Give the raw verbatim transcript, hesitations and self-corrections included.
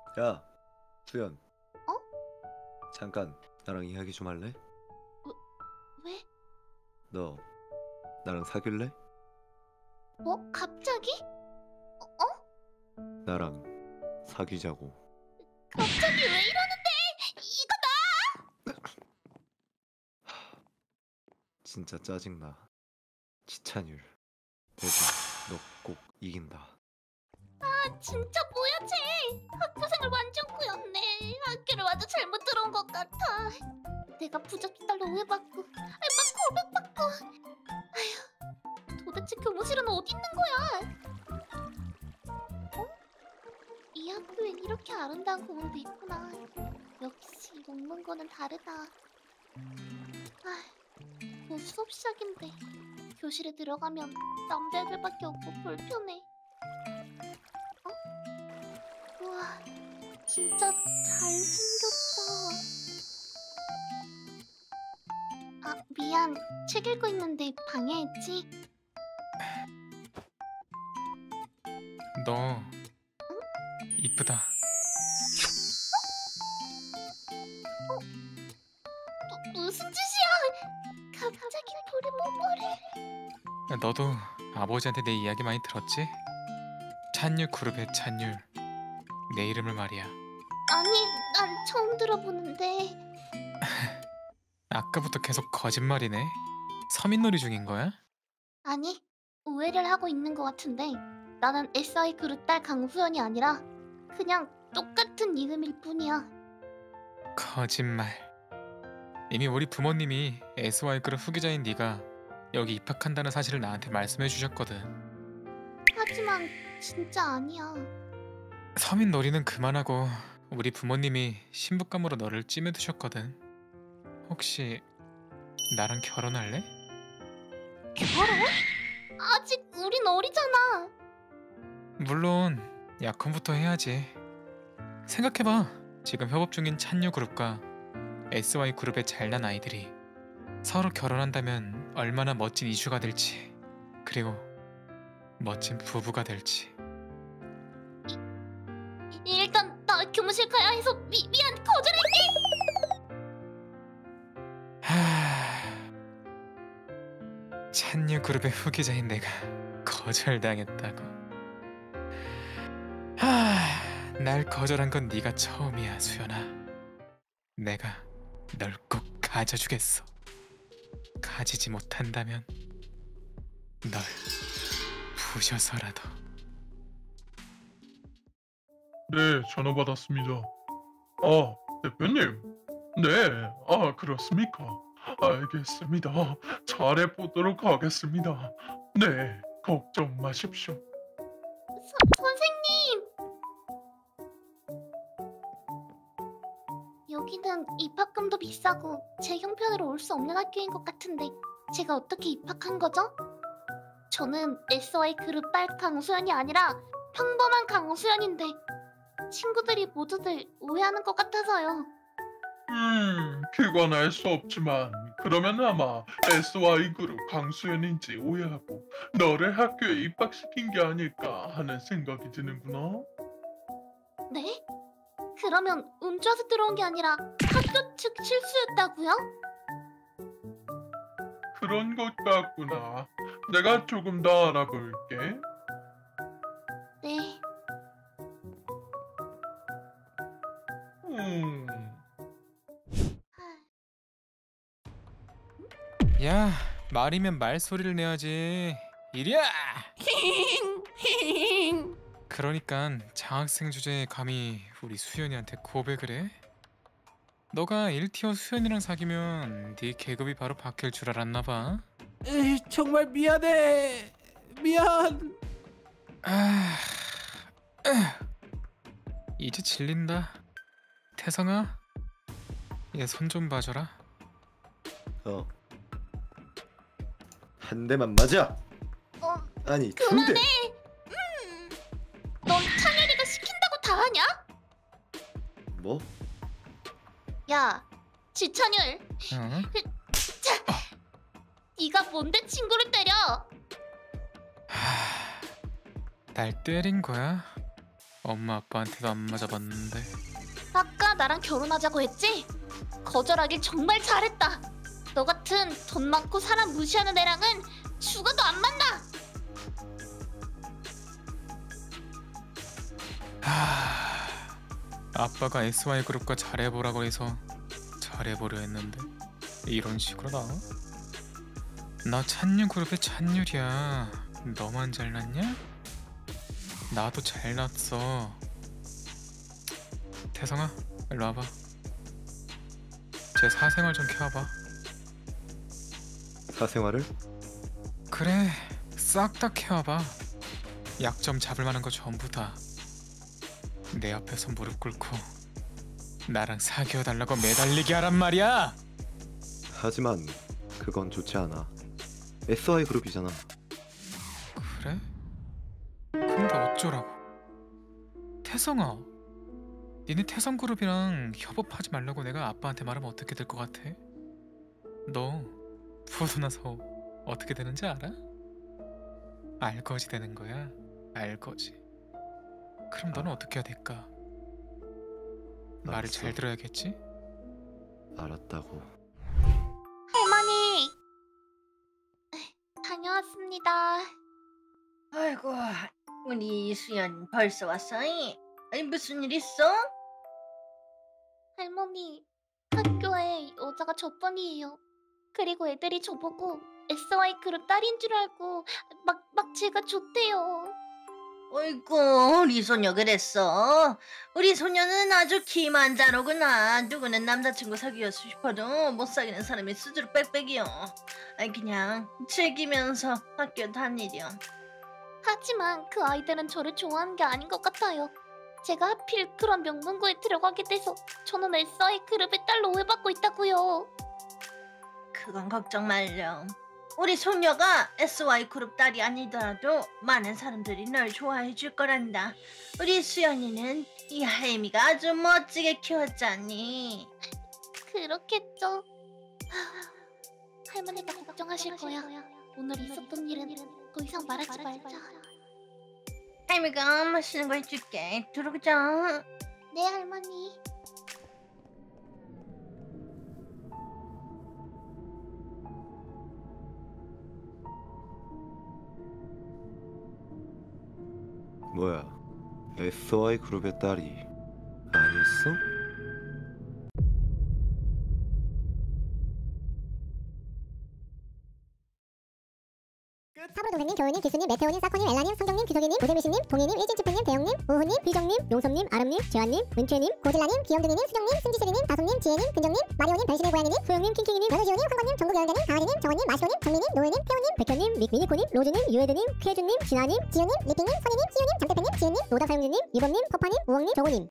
야, 수연. 어? 잠깐 나랑 이야기 좀 할래? 왜? 너 나랑 사귈래? 뭐? 갑자기? 어? 나랑 사귀자고. 갑자기 왜 이러는데? 이거 진짜 짜증나. 지찬율. 대준, 너 꼭 이긴다. 나 진짜 뭐야 쟤? 학교생활 완전 꾸였네. 학교를 완전 잘못 들어온 것 같아. 내가 부적기딸로 오해받고 막 고백받고. 아휴, 도대체 교무실은 어디 있는 거야? 어? 이 학교엔 이렇게 아름다운 공원도 있구나. 역시 논문고는 다르다. 아, 곧 수업 시작인데 교실에 들어가면 남자애들밖에 없고 불편해. 어? 우와, 진짜 잘생겼다. 아, 미안. 책 읽고 있는데 방해했지? 너 이쁘다. 무, 무슨 짓이야? 갑자기 우리 뽀뽀를. 너도 아버지한테 내 이야기 많이 들었지? 찬율 그룹의 찬율. 내 이름을 말이야. 아니, 난 처음 들어보는데. 아까부터 계속 거짓말이네. 서민놀이 중인 거야? 아니, 오해를 하고 있는 것 같은데 나는 에스아이 그룹 딸 강수연이 아니라 그냥 똑같은 이름일 뿐이야. 거짓말. 이미 우리 부모님이 에스와이 그룹 후기자인 네가 여기 입학한다는 사실을 나한테 말씀해 주셨거든. 하지만 진짜 아니야. 서민놀이는 그만하고 우리 부모님이 신부감으로 너를 찜해두셨거든. 혹시 나랑 결혼할래? 결혼? 아직 우린 어리잖아. 물론 약혼부터 해야지. 생각해봐. 지금 협업 중인 찬유 그룹과 에스와이 그룹의 잘난 아이들이 서로 결혼한다면 얼마나 멋진 이슈가 될지, 그리고 멋진 부부가 될지. 일단 나 교무실 가야 해서 미, 미안. 거절할게. 하... 찬유 그룹의 후기자인 내가 거절당했다고. 하... 날 거절한 건 네가 처음이야, 수연아. 내가 널 꼭 가져주겠어. 가지지 못한다면 널 부셔서라도. 네, 전화 받았습니다. 아, 대표님. 네, 아, 그렇습니까? 알겠습니다. 잘해보도록 하겠습니다. 네, 걱정 마십시오. 서, 선생님. 여기는 입학금도 비싸고 제 형편으로 올 수 없는 학교인 것 같은데 제가 어떻게 입학한 거죠? 저는 에스와이 그룹 딸 강수연이 아니라 평범한 강수연인데 친구들이 모두들 오해하는 것 같아서요. 음, 그건 알 수 없지만 그러면 아마 에스와이 그룹 강수연인지 오해하고 너를 학교에 입학시킨 게 아닐까 하는 생각이 드는구나. 네? 그러면 운 좋아서 들어온 게 아니라 학교 측 실수였다고요? 그런 것 같구나. 내가 조금 더 알아볼게. 네. 음... 야, 말이면 말소리를 내야지. 이리야! 그러니까 장학생 주제에 감히 우리 수연이한테 고백을 해? 너가 일 티어 수연이랑 사귀면 네 계급이 바로 바뀔 줄 알았나 봐. 에이, 정말 미안해. 미안. 아... 으. 이제 질린다. 태성아, 얘 손 좀 봐줘라. 어. 한 대만 맞아. 어, 아니, 두 그만해. 대. 음. 넌 찬열이가 시킨다고 다 하냐? 뭐? 야, 지찬열. 응? 네가 뭔데 친구를 때려? 하... 날 때린 거야? 엄마 아빠한테도 안 맞아봤는데. 아까 나랑 결혼하자고 했지? 거절하길 정말 잘했다. 너 같은 돈 많고 사람 무시하는 애랑은 죽어도 안 만나. 하... 아빠가 에스와이 그룹과 잘해보라고 해서 잘해보려 했는데 이런 식으로 나와? 나 찬유 그룹의 찬유리야. 너만 잘났냐? 나도 잘났어. 태성아, 일로 와봐. 제 사생활 좀 켜봐. 사생활을? 그래, 싹 다 켜봐. 약점 잡을 만한 거 전부 다. 내 앞에서 무릎 꿇고 나랑 사귀어 달라고 매달리게 하란 말이야. 하지만 그건 좋지 않아. 에스와이 그룹이잖아. 그래? 근데 어쩌라고? 태성아, 니네 태성그룹이랑 협업하지 말라고 내가 아빠한테 말하면 어떻게 될 것 같아? 너 부도 나서 어떻게 되는지 알아? 알거지 되는 거야. 알거지. 그럼 너는 어떻게 해야 될까? 말을 알았어. 잘 들어야겠지? 알았다고. 할머니. 다녀왔습니다. 아이고, 우리 수연 벌써 왔어? 아니 무슨 일 있어? 할머니, 학교에 여자가 저번이에요. 그리고 애들이 저보고 에스와이 그룹 딸인 줄 알고 막, 막 제가 좋대요. 어이구, 우리 소녀 그랬어. 우리 소녀는 아주 기만자로구나. 누구는 남자친구 사귀고 싶어도 못 사귀는 사람이 수두룩 빽빽이요. 아이 그냥 즐기면서 학교 다니렴. 하지만 그 아이들은 저를 좋아하는 게 아닌 것 같아요. 제가 하필 그런 명문고에 들어가게 돼서 저는 에스와이 그룹의 딸로 오해받고 있다고요. 그건 걱정 말렴. 우리 소녀가 에스와이 그룹 딸이 아니더라도 많은 사람들이 널 좋아해 줄 거란다. 우리 수연이는 이 할미가 아주 멋지게 키웠잖니. 그렇겠죠. 할머니가 걱정하실 거야. 오늘 있었던 일은 더 이상 말하지 말자. 할미가 맛있는 거 해줄게. 들어오자. 네, 할머니. 뭐야? 에스와이 그룹의 딸이 아니었어? 사부 동생님, 교우님, 기수님, 메테오님, 사코님, 엘라님, 성경님, 규석이님, 고재미신님, 동희님, 일진치프님, 대영님, 우후님, 비정님, 용섭님, 아름님, 재환님, 은채님, 고질라님, 귀염둥이님, 수정님, 승지슬이님, 다솜님, 지혜님, 근정님, 마리오님, 별신의 고양이님, 소영님, 킹킹이님, 여자지호님, 황건님, 전국여행자님, 강아지님, 정원님, 마시오님, 정민님, 노예님, 태호님, 백현님, 믹, 미니코님, 로즈님, 유에드님, 쾌준님, 진아님, 지효님, 리핑님, 선희님, 시우님, 장대표님, 지은님, 노다사용주님, 유범님, 퍼파님, 우엉님, 정호님.